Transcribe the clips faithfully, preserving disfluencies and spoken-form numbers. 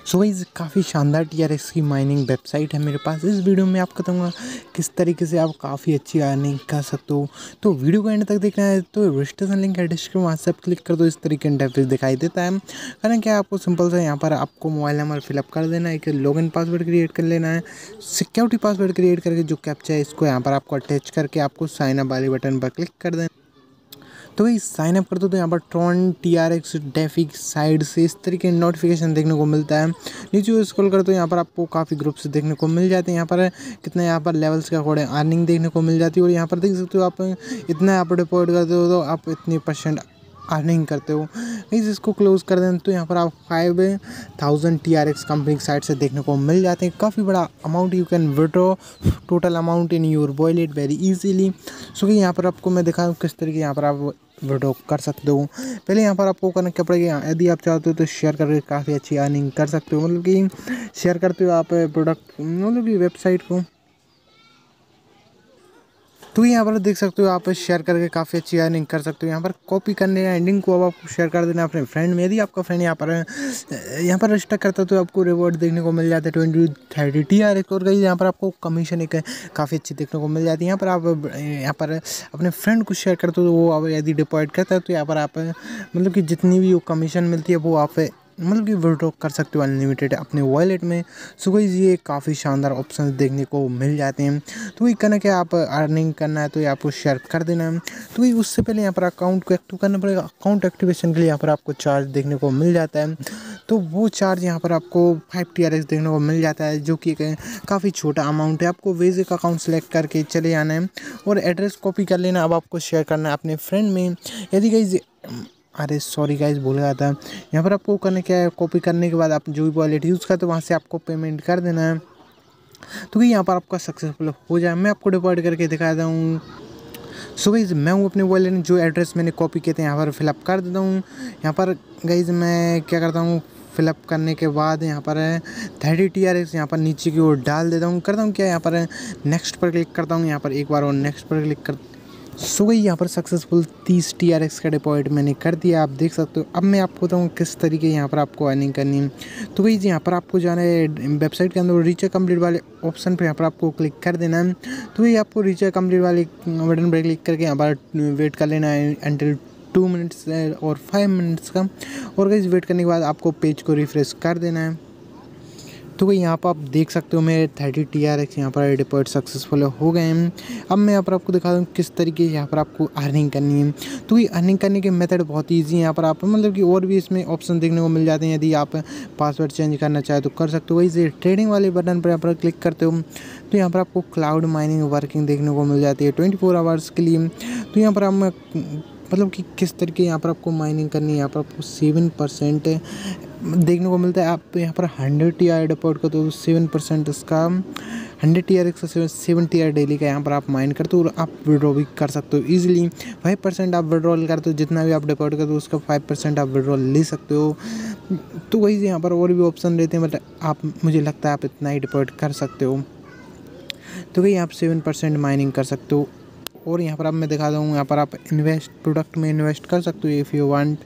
So guys काफ़ी शानदार TRX की माइनिंग वेबसाइट है मेरे पास। इस वीडियो में आपको बताऊंगा किस तरीके से आप काफ़ी अच्छी अर्निंग कर सकते हो। तो वीडियो को एंड तक देखना है तो रजिस्ट्रेशन लिंक है डिस्क्रिप्शन, वहाँ से आप क्लिक कर दो। इस तरीके का इंटरफेस दिखाई देता है। कारण क्या आपको सिंपल सा यहाँ पर आपको मोबाइल नंबर फिलअप कर देना है, एक लॉगिन पासवर्ड क्रिएट कर लेना है, सिक्योरिटी पासवर्ड क्रिएट करके जो कैप्चा है इसको यहाँ पर आपको अटैच करके आपको साइन अप वाले बटन पर क्लिक कर देना। तो ये साइन अप कर दो तो यहाँ पर ट्रॉन टीआरएक्स डेफिक साइड से इस तरीके की नोटिफिकेशन देखने को मिलता है। नीचे स्क्रॉल कर दो, यहाँ पर आपको काफ़ी ग्रुप्स देखने को मिल जाते हैं। यहाँ पर कितने यहाँ पर लेवल्स के अकॉर्डिंग अर्निंग देखने को मिल जाती है। और यहाँ पर देख सकते हो आप इतना आप डिपॉजिट करते हो तो आप इतनी परसेंट अर्निंग करते हो। इस इसको क्लोज कर दें तो यहाँ पर आप five thousand T R X company की साइड से देखने को मिल जाते हैं। काफ़ी बड़ा amount you can withdraw total amount in your wallet very easily. So कि यहाँ पर आपको मैं दिखाऊँ किस तरीके यहाँ पर आप विड्रॉ कर सकते हो। पहले यहाँ पर आपको करना क्या पड़ेगा, यदि आप चाहते हो तो शेयर करके काफ़ी अच्छी अर्निंग कर सकते हो। मतलब कि शेयर करते हो आप प्रोडक्ट मतलब कि वेबसाइट को, तो यहाँ पर देख सकते हो आप शेयर करके काफ़ी अच्छी अर्निंग कर सकते हो। यहाँ पर कॉपी करने या लिंक को अब आपको शेयर कर देना अपने फ्रेंड में। यदि आपका फ्रेंड यहाँ पर यहाँ पर रजिस्टर करता है तो आपको रिवॉर्ड देखने को मिल जाता है ट्वेंटी थर्टी टी आर एक। और गई यहाँ पर आपको कमीशन एक काफ़ी अच्छी देखने को मिल जाती है। यहाँ पर आप यहाँ पर अपने फ्रेंड को शेयर करते हो तो वो अब यदि डिपॉजिट करता है तो यहाँ पर आप मतलब कि जितनी भी वो कमीशन मिलती है वो आप मतलब कि विड्रॉ कर सकते हो अनलिमिटेड अपने वॉलेट में। सो गाइस ये काफ़ी शानदार ऑप्शन देखने को मिल जाते हैं। तो ये करना क्या, आप अर्निंग करना है तो ये आपको शेयर कर देना है। तो ये उससे पहले यहाँ पर अकाउंट को एक्टिव करना पड़ेगा। अकाउंट एक्टिवेशन के लिए यहाँ पर आपको चार्ज देखने को मिल जाता है। तो वो चार्ज यहाँ पर आपको फाइव टी आर एक्स देखने को मिल जाता है, जो कि काफ़ी छोटा अमाउंट है। आपको बेसिक अकाउंट सेलेक्ट करके चले जाना है और एड्रेस कॉपी कर लेना। अब आपको शेयर करना है अपने फ्रेंड में। यदि गाइस अरे सॉरी गाइस भूल गया था, यहाँ पर आपको करना क्या है, कॉपी करने के बाद आप जो भी वॉलेट यूज़ करते हो वहाँ से आपको पेमेंट कर देना है। तो यहाँ पर आपका सक्सेसफुल हो जाए। मैं आपको डिपॉजिट करके दिखाता हूँ। सो गाइस मैं हूँ अपने वॉलेट में जो एड्रेस मैंने कॉपी किए थे यहाँ पर फिलअप कर देता हूँ। यहाँ पर गाइस मैं क्या करता हूँ, फिलअप करने के बाद यहाँ पर थर्टी टी आर एक्स यहाँ पर नीचे की ओर डाल देता हूँ। करता हूँ क्या, यहाँ पर नेक्स्ट पर क्लिक करता हूँ, यहाँ पर एक बार और नेक्स्ट पर क्लिक कर। सो गई यहाँ पर सक्सेसफुल तीस टी आर एक्स का डिपॉजिट मैंने कर दिया, आप देख सकते हो। अब मैं आपको बताऊँ किस तरीके यहाँ पर आपको अर्निंग करनी है। तो गई यहाँ पर आपको जाना है वेबसाइट के अंदर, रीचार्ज कंप्लीट वाले ऑप्शन पर यहाँ पर आपको क्लिक कर देना है। तो ये आपको रीचार्ज कंप्लीट वाले बटन पर क्लिक करके यहाँ पर वेट कर लेना है एंटिल टू मिनट्स और फाइव मिनट्स का। और गई वेट करने के बाद आपको पेज को रिफ्रेश कर देना है। तो भाई यहाँ पर आप देख सकते हो मेरे थर्टी टी आर एक्स यहाँ पर डिपॉजिट सक्सेसफुल हो गए हैं। अब मैं यहाँ पर आपको दिखा दूँ किस तरीके यहाँ पर आपको अर्निंग करनी है। तो ये अर्निंग करने के मेथड बहुत ईजी है। यहाँ पर आप मतलब कि और भी इसमें ऑप्शन देखने को मिल जाते हैं। यदि आप पासवर्ड चेंज करना चाहे तो कर सकते हो। वही ट्रेडिंग वाले बटन पर यहाँ पर क्लिक करते हो तो यहाँ पर आपको क्लाउड माइनिंग वर्किंग देखने को मिल जाती है ट्वेंटी फोर आवर्स के लिए। तो यहाँ पर हम मतलब कि किस तरीके यहाँ पर आपको माइनिंग करनी है, यहाँ पर आपको सेवन परसेंट देखने को मिलता है। आप यहाँ पर हंड्रेड टी आर डिपॉजिट करते हो सेवन परसेंट इसका हंड्रेड टी आर एक सौ सेवन टी आर डेली का यहाँ पर आप माइन करते हो और आप विड्रॉ भी कर सकते हो ईजिली। फाइव परसेंट आप विड्रॉल करते हो, जितना भी आप डिपॉजिट करते हो उसका फाइव परसेंट आप विड्रॉल ले सकते हो। तो वही यहाँ पर और भी ऑप्शन रहते हैं, बट आप मुझे लगता है आप इतना ही डिपॉजिट कर सकते हो। तो वही आप सेवन परसेंट माइनिंग कर सकते हो। और यहाँ पर अब मैं दिखा दूँ, यहाँ पर आप इन्वेस्ट प्रोडक्ट में इन्वेस्ट कर सकते हो इफ़ यू वांट।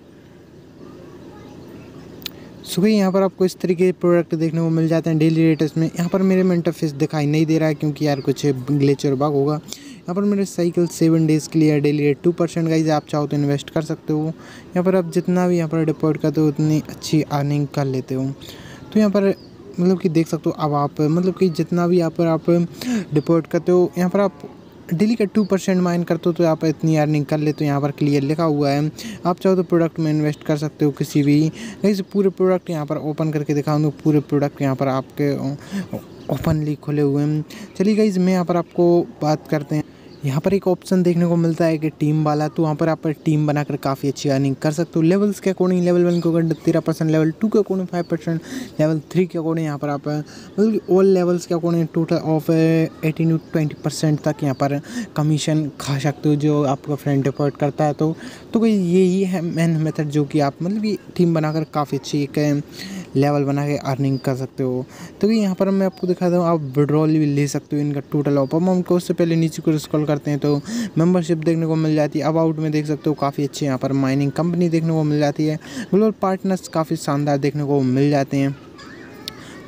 सो भाई यहाँ पर आपको इस तरीके के प्रोडक्ट देखने को मिल जाते हैं डेली रेट्स में। यहाँ पर मेरे में इंटरफेस दिखाई नहीं दे रहा है क्योंकि यार कुछ ग्लिच और बग होगा। यहाँ पर मेरे साइकिल सेवन डेज़ के लिए daily rate two percent guys, आप चाहो तो इन्वेस्ट कर सकते हो। यहाँ पर आप जितना भी यहाँ पर डिपॉजिट करते हो उतनी अच्छी अर्निंग कर लेते हो। तो यहाँ पर मतलब कि देख सकते हो अब आप मतलब कि जितना भी यहाँ पर आप डिपॉजिट करते हो यहाँ पर आप डेली का टू परसेंट माइन करते हो तो आप इतनी अर्निंग कर लेते हो। यहाँ पर क्लियर लिखा हुआ है। आप चाहो तो प्रोडक्ट में इन्वेस्ट कर सकते हो किसी भी। जैसे पूरे प्रोडक्ट यहाँ पर ओपन करके दिखाऊंगा, पूरे प्रोडक्ट यहाँ पर आपके ओपनली खुले हुए हैं। चलिए गाइस मैं यहाँ पर आपको बात करते हैं। यहाँ पर एक ऑप्शन देखने को मिलता है कि टीम वाला, तो वहाँ पर आप टीम बनाकर काफ़ी अच्छी अर्निंग कर सकते हो। लेवल्स के अकॉर्डिंग लेवल वन के अकॉर्डिंग तेरह परसेंट, लेवल टू के according five percent, level three के अकॉर्डिंग यहाँ पर आप मतलब ऑल लेवल्स के according total of eighteen to twenty percent तक यहाँ पर कमीशन खा सकते हो जो आपका फ्रेंड डिपॉजिट करता है। तो तो कोई यही है मेन मेथड जो कि आप मतलब कि टीम बनाकर काफ़ी अच्छी एक लेवल बना के अर्निंग कर सकते हो। तो यहाँ पर मैं आपको दिखाता हूँ, आप विड्रॉल भी ले सकते हो इनका टोटल ऑफ अमाउंट को। उससे पहले नीचे को स्क्रॉल करते हैं तो मेंबरशिप देखने को मिल जाती है। अबाउट में देख सकते हो काफ़ी अच्छी यहाँ पर माइनिंग कंपनी देखने को मिल जाती है। ग्लोबल पार्टनर्स काफ़ी शानदार देखने को मिल जाते हैं।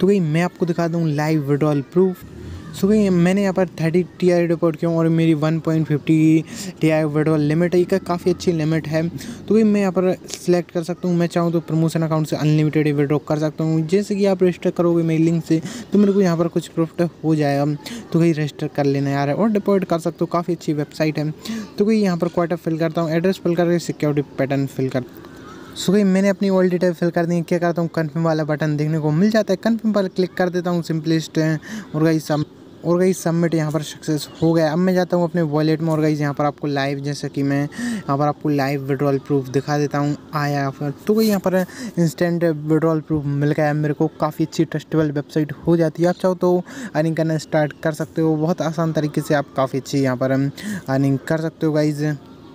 तो गई मैं आपको दिखा दूँ लाइव विड्रॉल प्रूफ। सो गई मैंने यहाँ पर थर्टी टी आई रिपोर्ट किया और मेरी one point fifty T I withdrawal limit है, ये काफ़ी अच्छी लिमिट है। तो गई मैं यहाँ पर सिलेक्ट कर सकता हूँ, मैं चाहूँ तो प्रमोशन अकाउंट से अनलिमिटेड विड्रॉ कर सकता हूँ। जैसे कि आप रजिस्टर करोगे मेरी लिंक से तो मेरे को यहाँ पर कुछ प्रॉफिट हो जाएगा। तो गई रजिस्टर कर लेना यार और डिपॉजिट कर सकते हो, काफ़ी अच्छी वेबसाइट है। तो गई यहाँ पर क्वार्टर फिल करता हूँ, एड्रेस फिल करके सिक्योरिटी पैटर्न फिल कर। सो गई मैंने अपनी ऑल डिटेल फिल कर दी। क्या करता हूँ, कन्फर्म वाला बटन देखने को मिल जाता है, कन्फर्म पर क्लिक कर देता हूँ सिंपलिस्ट और गई सब और गई सबमिट यहाँ पर सक्सेस हो गया। अब मैं जाता हूँ अपने वॉलेट में और गई यहाँ पर आपको लाइव, जैसे कि मैं यहाँ पर आपको लाइव विड्रॉल प्रूफ दिखा देता हूँ आया फिर। तो गई यहाँ पर इंस्टेंट विड्रॉल प्रूफ मिल गया मेरे को, काफ़ी अच्छी ट्रस्टेबल वेबसाइट हो जाती है। आप चाहो तो अर्निंग करना स्टार्ट कर सकते हो, बहुत आसान तरीके से आप काफ़ी अच्छी यहाँ पर अर्निंग कर सकते हो गाइज।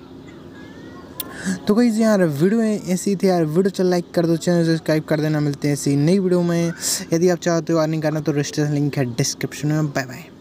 तो गाइस यार वीडियो ऐसी थी यार, वीडियो चल लाइक कर दो, चैनल सब्सक्राइब कर देना। मिलते हैं ऐसी नई वीडियो में। यदि आप चाहते हो अर्निंग करना तो रजिस्ट्रेशन लिंक है डिस्क्रिप्शन में। Bye bye.